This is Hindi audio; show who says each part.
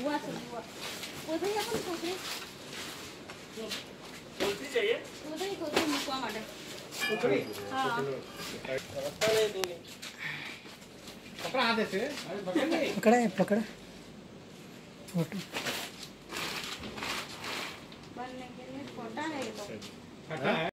Speaker 1: बुआ से बुआ उधर ही अपन सोच रहे
Speaker 2: बोलती चाहिए
Speaker 1: उधर ही कोई मुकवा मारे
Speaker 2: उठड़ी
Speaker 1: हां
Speaker 2: रास्ता नहीं देंगे
Speaker 3: पकड़ा हाथ से अरे
Speaker 4: पकड़ा फोटो
Speaker 1: बनने के लिए छोटा है ये तो
Speaker 3: फटा है।